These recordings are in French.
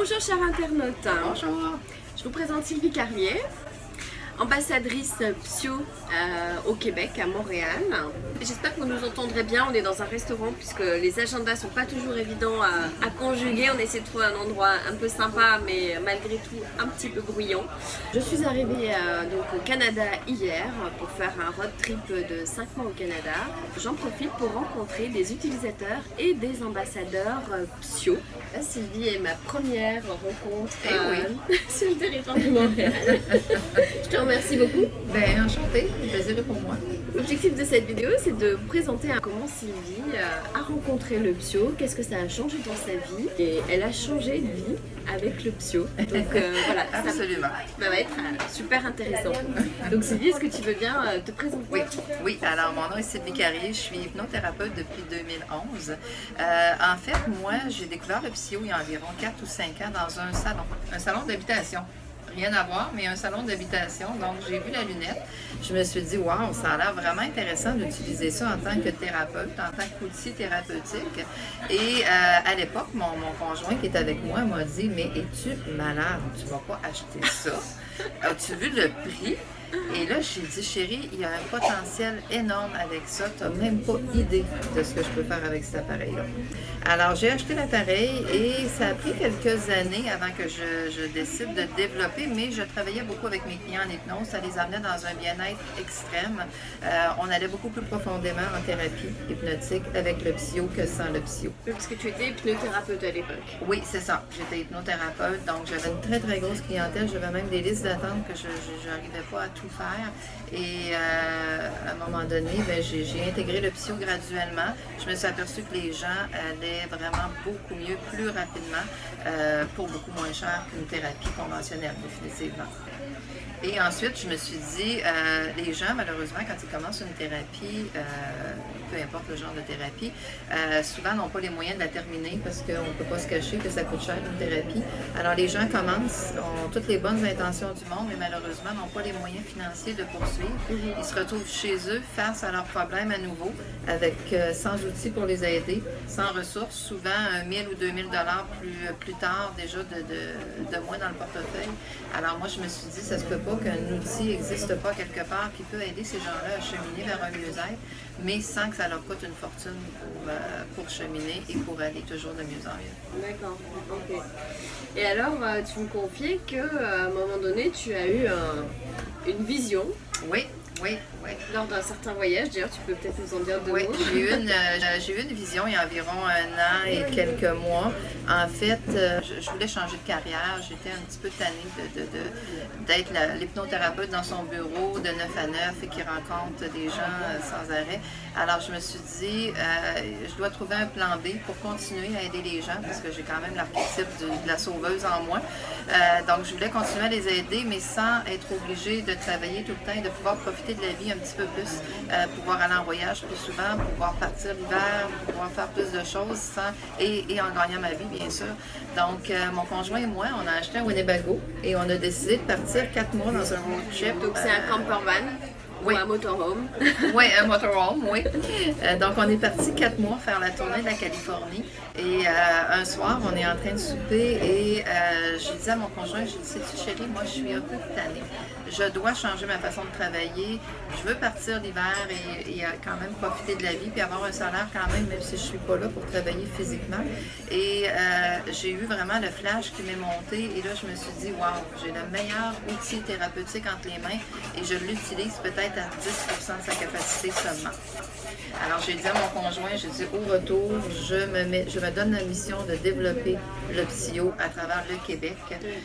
Bonjour chers internautes. Bonjour. Je vous présente Sylvie Carrier, ambassadrice Psyo au Québec, à Montréal. J'espère que vous nous entendrez bien. On est dans un restaurant puisque les agendas sont pas toujours évidents à conjuguer. On essaie de trouver un endroit un peu sympa mais malgré tout un petit peu bruyant. Je suis arrivée donc au Canada hier pour faire un road trip de 5 mois au Canada. J'en profite pour rencontrer des utilisateurs et des ambassadeurs Psyo. Là, Sylvie est ma première rencontre sur le territoire de Montréal. Je te remercie beaucoup. Ben, enchantée, le plaisir est pour moi. L'objectif de cette vidéo, c'est de vous présenter comment Sylvie a rencontré le Psyo, qu'est-ce que ça a changé dans sa vie, et elle a changé de vie avec le Psyo. Donc voilà, absolument. Ça va être super intéressant. Donc Sylvie, est-ce que tu veux bien te présenter? Oui, alors mon nom est Sylvie Carrier, je suis hypnothérapeute depuis 2011. En fait, moi, j'ai découvert le Psyo il y a environ 4 ou 5 ans dans un salon d'habitation. Rien à voir, mais un salon d'habitation. Donc, j'ai vu la lunette. Je me suis dit, waouh, ça a l'air vraiment intéressant d'utiliser ça en tant que thérapeute, en tant qu'outil thérapeutique. Et à l'époque, mon conjoint qui est avec moi m'a dit, mais es-tu malade? Tu ne vas pas acheter ça? As-tu vu le prix? Et là, j'ai dit, chérie, il y a un potentiel énorme avec ça. Tu n'as même pas idée de ce que je peux faire avec cet appareil-là. Alors, j'ai acheté l'appareil et ça a pris quelques années avant que je décide de développer, mais je travaillais beaucoup avec mes clients en hypnose. Ça les amenait dans un bien-être extrême. On allait beaucoup plus profondément en thérapie hypnotique avec le Psyo que sans le Psyo. Parce que tu étais hypnothérapeute à l'époque. Oui, c'est ça. J'étais hypnothérapeute, donc j'avais une très, très grosse clientèle. J'avais même des listes d'attente que je n'arrivais pas à tout faire. Et à un moment donné, j'ai intégré le Psyo graduellement. Je me suis aperçue que les gens allaient vraiment beaucoup mieux, plus rapidement, pour beaucoup moins cher qu'une thérapie conventionnelle, définitivement. Et ensuite, je me suis dit, les gens, malheureusement, quand ils commencent une thérapie, peu importe le genre de thérapie, souvent n'ont pas les moyens de la terminer parce qu'on ne peut pas se cacher que ça coûte cher une thérapie. Alors, les gens commencent, ont toutes les bonnes intentions du monde, mais malheureusement n'ont pas les moyens financiers de poursuivre. Ils se retrouvent chez eux face à leurs problèmes à nouveau, avec sans outils pour les aider, sans ressources, souvent 1000 ou 2000 $ plus tard, déjà de moins dans le portefeuille. Alors, moi, je me suis dit, ça se peut pas qu'un outil n'existe pas quelque part qui peut aider ces gens-là à cheminer vers un mieux-être, mais sans que ça leur coûte une fortune pour cheminer et pour aller toujours de mieux en mieux. D'accord, ok. Et alors, tu me confiais qu'à un moment donné, tu as eu une vision. Oui. Lors d'un certain voyage, d'ailleurs, tu peux peut-être nous en dire deux mots. Oui, j'ai eu une vision il y a environ 1 an et quelques mois. En fait, je voulais changer de carrière. J'étais un petit peu tannée d'être l'hypnothérapeute dans son bureau de 9 à 9 et qui rencontre des gens sans arrêt. Alors, je me suis dit, je dois trouver un plan B pour continuer à aider les gens parce que j'ai quand même l'archétype de la sauveuse en moi. Donc, je voulais continuer à les aider, mais sans être obligée de travailler tout le temps et de pouvoir profiter de la vie un petit peu plus, pouvoir aller en voyage plus souvent, pouvoir partir l'hiver, pouvoir faire plus de choses et en gagnant ma vie, bien sûr. Donc, mon conjoint et moi, on a acheté un Winnebago et on a décidé de partir 4 mois dans un road trip. Donc, c'est un camper van? Oui. Ou un motorhome. Oui, un motorhome, oui. Donc, on est parti 4 mois faire la tournée de la Californie. Et un soir, on est en train de souper et je disais à mon conjoint, j'ai dit, sais-tu chérie, moi je suis un peu tannée. Je dois changer ma façon de travailler. Je veux partir l'hiver et quand même profiter de la vie puis avoir un salaire quand même si je ne suis pas là pour travailler physiquement. Et j'ai eu vraiment le flash qui m'est monté et là, je me suis dit, waouh, j'ai le meilleur outil thérapeutique entre les mains et je l'utilise peut-être à 10% de sa capacité seulement. Alors, j'ai dit à mon conjoint, j'ai dit au retour, je me donne la mission de développer le Psyo à travers le Québec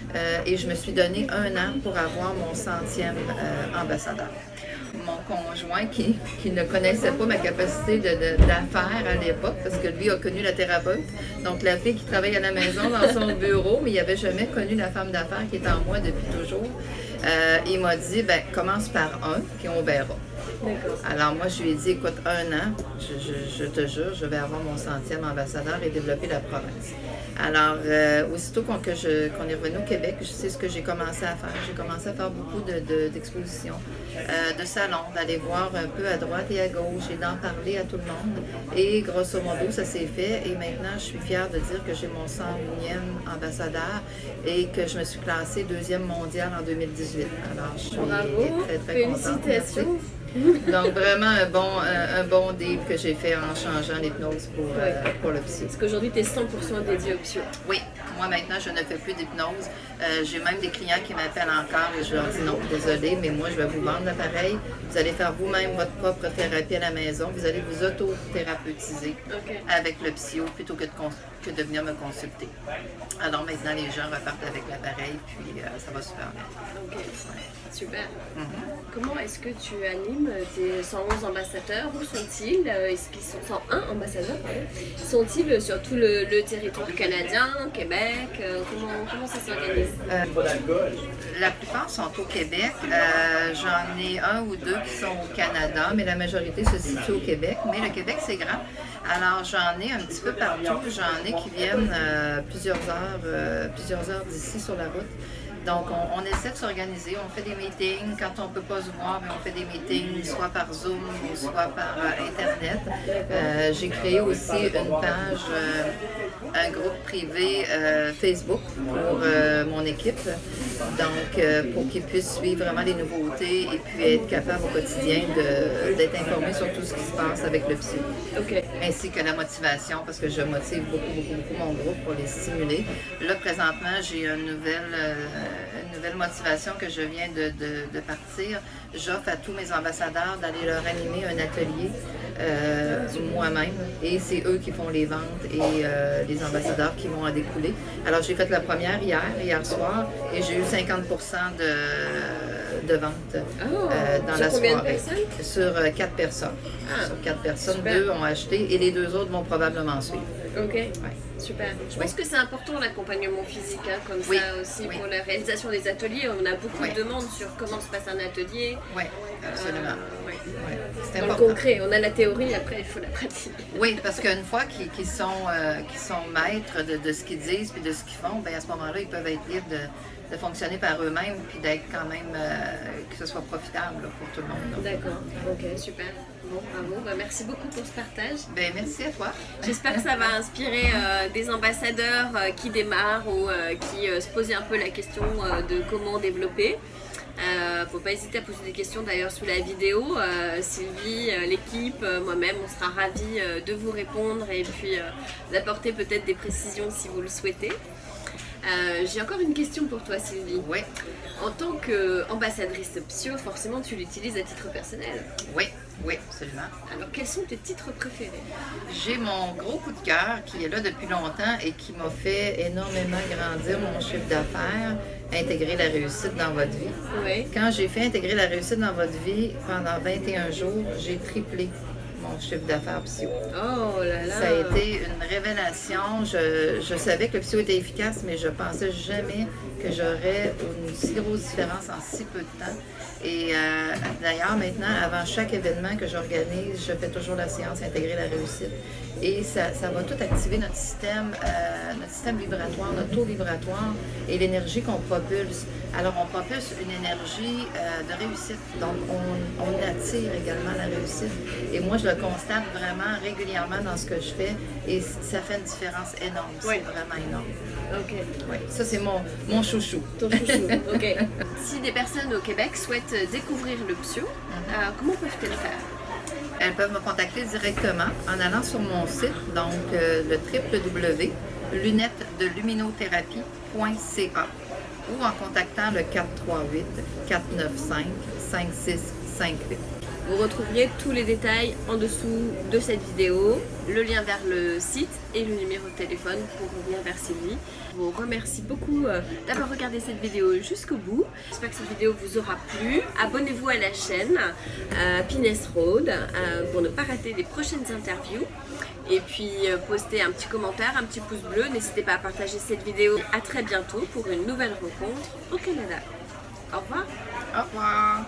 et je me suis donné 1 an pour avoir mon 100e ambassadeur. Mon conjoint qui ne connaissait pas ma capacité d'affaires à l'époque, parce que lui a connu la thérapeute, donc la fille qui travaille à la maison dans son bureau, mais il n'avait jamais connu la femme d'affaires qui est en moi depuis toujours. Il m'a dit, ben, commence par un, puis on verra. Alors moi, je lui ai dit, écoute, 1 an, je te jure, je vais avoir mon 100e ambassadeur et développer la province. Alors, aussitôt qu'on est revenu au Québec, je sais ce que j'ai commencé à faire. J'ai commencé à faire beaucoup d'expositions, de salons, d'aller voir un peu à droite et à gauche et d'en parler à tout le monde. Et grosso modo, ça s'est fait. Et maintenant, je suis fière de dire que j'ai mon 101e ambassadeur et que je me suis classée 2e mondiale en 2018. Alors, je suis très contente. Félicitations! Donc, vraiment un bon deal que j'ai fait en changeant l'hypnose pour le psy. Parce qu'aujourd'hui, tu es 100% dédié au psy. Oui, moi maintenant, je ne fais plus d'hypnose. J'ai même des clients qui m'appellent encore et je leur dis non, désolé, mais moi, je vais vous vendre l'appareil. Vous allez faire vous-même votre propre thérapie à la maison. Vous allez vous auto-thérapeutiser avec le psy plutôt que de venir me consulter. Alors maintenant, les gens repartent avec l'appareil, puis ça va super bien. Ok, super. Comment est-ce que tu animes tes 111 ambassadeurs? Où sont-ils? Est-ce qu'ils sont 101 ambassadeurs? Sont-ils sur tout le territoire canadien, Québec? Comment ça s'organise? La plupart sont au Québec. J'en ai 1 ou 2 qui sont au Canada, mais la majorité se situe au Québec. Mais le Québec, c'est grand. Alors, j'en ai un petit peu partout. J'en ai qui viennent plusieurs heures d'ici sur la route. Donc, on essaie de s'organiser. On fait des meetings. Quand on ne peut pas se voir, on fait des meetings soit par Zoom ou soit par Internet. J'ai créé aussi une page, un groupe privé Facebook pour mon équipe. Donc, pour qu'ils puissent suivre vraiment les nouveautés et puis être capables au quotidien d'être informés sur tout ce qui se passe avec le psy. Ainsi que la motivation, parce que je motive beaucoup mon groupe pour les stimuler. Là, présentement, j'ai une nouvelle motivation que je viens de partir. J'offre à tous mes ambassadeurs d'aller leur animer un atelier moi-même et c'est eux qui font les ventes et les ambassadeurs qui vont en découler. Alors j'ai fait la première hier soir et j'ai eu 50% de ventes dans la soirée. Sur 4 personnes. Sur 4 personnes, super. 2 ont acheté et les 2 autres vont probablement suivre. Ok, super. Je pense que c'est important l'accompagnement physique, comme ça aussi pour la réalisation des ateliers. On a beaucoup de demandes sur comment se passe un atelier. Oui, absolument. C'est important. Le concret, on a la théorie, après il faut la pratique. Oui, parce qu'une fois qu'ils sont maîtres de ce qu'ils disent et de ce qu'ils font, bien à ce moment-là, ils peuvent être libres de fonctionner par eux-mêmes puis d'être quand même, que ce soit profitable là, pour tout le monde. D'accord, ok, super. Bon, bravo. Merci beaucoup pour ce partage. Ben, merci à toi. J'espère que ça va inspirer des ambassadeurs qui démarrent ou qui se posent un peu la question de comment développer. Faut pas hésiter à poser des questions d'ailleurs sous la vidéo. Sylvie, l'équipe, moi-même, on sera ravis de vous répondre et puis d'apporter peut-être des précisions si vous le souhaitez. J'ai encore une question pour toi, Sylvie. Oui. En tant qu'ambassadrice Psyo, forcément tu l'utilises à titre personnel. Oui, absolument. Alors quels sont tes titres préférés? J'ai mon gros coup de cœur qui est là depuis longtemps et qui m'a fait énormément grandir mon chiffre d'affaires, intégrer la réussite dans votre vie. Oui. Quand j'ai fait intégrer la réussite dans votre vie, pendant 21 jours, j'ai triplé mon chiffre d'affaires psy. Oh là là! Ça a été une révélation. Je savais que le psy était efficace, mais je pensais jamais que j'aurais une si grosse différence en si peu de temps. Et d'ailleurs, maintenant, avant chaque événement que j'organise, je fais toujours la séance Intégrer la réussite. Et ça va tout activer notre système vibratoire, notre taux vibratoire et l'énergie qu'on propulse. Alors, on propulse une énergie de réussite. Donc, on attire également la réussite. Et moi, je le constate vraiment régulièrement dans ce que je fais. Et ça fait une différence énorme. C'est vraiment énorme. Ok. Oui, ça, c'est mon chouchou. Ton chouchou, ok. Si des personnes au Québec souhaitent découvrir le psyo, comment peuvent-elles faire? Elles peuvent me contacter directement en allant sur mon site, donc le www.lunettedeluminothérapie.ca ou en contactant le 438-495-5658. Vous retrouverez tous les détails en dessous de cette vidéo, le lien vers le site et le numéro de téléphone pour revenir vers Sylvie. Je vous remercie beaucoup d'avoir regardé cette vidéo jusqu'au bout. J'espère que cette vidéo vous aura plu. Abonnez-vous à la chaîne Happiness Road pour ne pas rater les prochaines interviews. Et puis postez un petit commentaire, un petit pouce bleu. N'hésitez pas à partager cette vidéo. À très bientôt pour une nouvelle rencontre au Canada. Au revoir. Au revoir.